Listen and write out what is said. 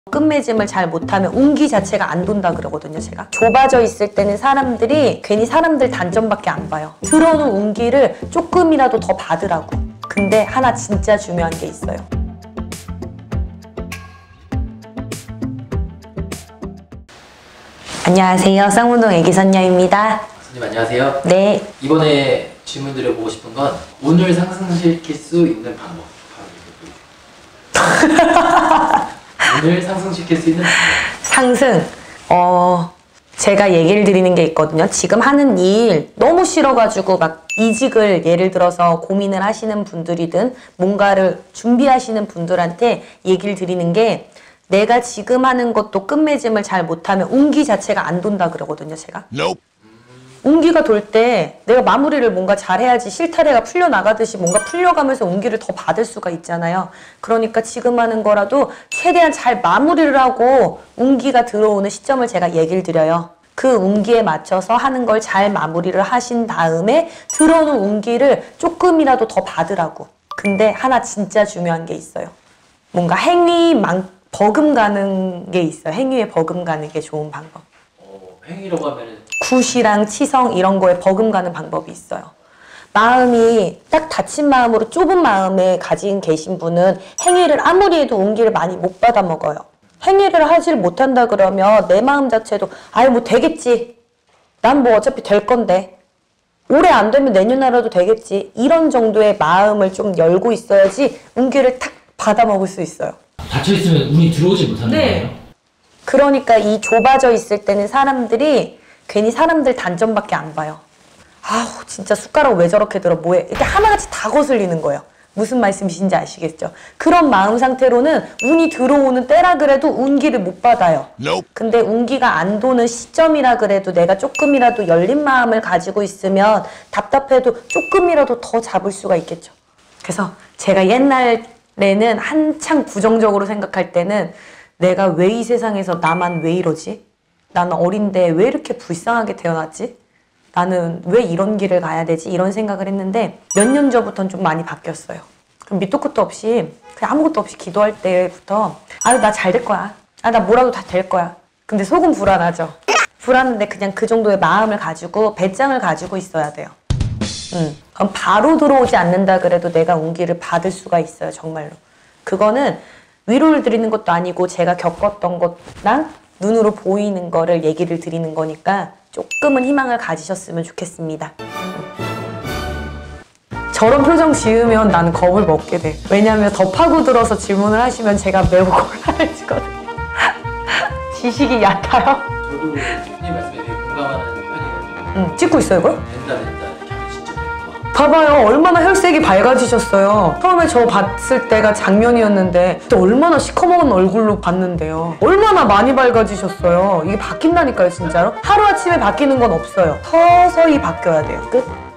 끝맺음을 잘 못하면 운기 자체가 안 돈다 그러거든요, 제가. 좁아져 있을 때는 사람들이 괜히 사람들 단점밖에 안 봐요. 들어오는 운기를 조금이라도 더 받으라고. 근데 하나 진짜 중요한 게 있어요. 안녕하세요, 쌍문동 애기선녀입니다. 선생님 안녕하세요. 네. 이번에 질문 드려보고 싶은 건 운을 상승시킬 수 있는 방법. 운을 상승시킬 수 있는 방법. 상승. 제가 얘기를 드리는 게 있거든요. 지금 하는 일 너무 싫어가지고 막 이직을 예를 들어서 고민을 하시는 분들이든 뭔가를 준비하시는 분들한테 얘기를 드리는 게, 내가 지금 하는 것도 끝맺음을 잘 못하면 운기 자체가 안 돈다 그러거든요, 제가. 운기가 돌 때 내가 마무리를 뭔가 잘해야지 실타래가 풀려나가듯이 뭔가 풀려가면서 운기를 더 받을 수가 있잖아요. 그러니까 지금 하는 거라도 최대한 잘 마무리를 하고 운기가 들어오는 시점을 제가 얘기를 드려요. 그 운기에 맞춰서 하는 걸 잘 마무리를 하신 다음에 들어오는 운기를 조금이라도 더 받으라고. 근데 하나 진짜 중요한 게 있어요. 뭔가 버금가는 게 있어요. 행위에 버금가는 게 좋은 방법. 행위라고 하면은 굿이랑 치성 이런 거에 버금가는 방법이 있어요. 마음이 딱 닫힌 마음으로 좁은 마음에 가진 계신 분은 행위를 아무리 해도 운기를 많이 못 받아 먹어요. 행위를 하질 못한다 그러면 내 마음 자체도 뭐 되겠지. 난 뭐 어차피 될 건데. 올해 안 되면 내년에라도 되겠지. 이런 정도의 마음을 좀 열고 있어야지 운기를 탁 받아 먹을 수 있어요. 닫혀있으면 운이 들어오지 못하는 거예요? 그러니까 이 좁아져 있을 때는 사람들이 괜히 사람들 단점밖에 안 봐요. 아우 진짜 숟가락 왜 저렇게 들어 뭐해. 이렇게 하나같이 다 거슬리는 거예요. 무슨 말씀이신지 아시겠죠? 그런 마음 상태로는 운이 들어오는 때라 그래도 운기를 못 받아요. 근데 운기가 안 도는 시점이라 그래도 내가 조금이라도 열린 마음을 가지고 있으면 답답해도 조금이라도 더 잡을 수가 있겠죠. 그래서 제가 옛날에는 한창 부정적으로 생각할 때는 내가 왜 이 세상에서 나만 왜 이러지? 나는 어린데 왜 이렇게 불쌍하게 태어났지? 나는 왜 이런 길을 가야 되지? 이런 생각을 했는데 몇 년 전부터는 좀 많이 바뀌었어요. 그럼 밑도 끝도 없이 그냥 아무것도 없이 기도할 때부터 나 잘 될 거야. 나 뭐라도 다 될 거야. 근데 속은 불안하죠. 불안한데 그냥 그 정도의 마음을 가지고 배짱을 가지고 있어야 돼요. 그럼 바로 들어오지 않는다 그래도 내가 운기를 받을 수가 있어요. 정말로. 그거는 위로를 드리는 것도 아니고 제가 겪었던 것랑 눈으로 보이는 거를 얘기를 드리는 거니까 조금은 희망을 가지셨으면 좋겠습니다. 저런 표정 지으면 나는 겁을 먹게 돼. 왜냐면 더 파고들어서 질문을 하시면 제가 매우 곤란해지거든요. 지식이 얕아요? 저도 선생님 말씀에 되게 공감하는 편이거든요. 찍고 있어요 이걸? 된다 이렇게 하면 진짜 된다. 봐봐요. 얼마나 혈색이 밝아지셨어요. 처음에 저 봤을 때가 장면이었는데 그때 얼마나 시커먼 얼굴로 봤는데요. 얼마나 많이 밝아지셨어요. 이게 바뀐다니까요 진짜로. 하루아침에 바뀌는 건 없어요. 서서히 바뀌어야 돼요. 끝.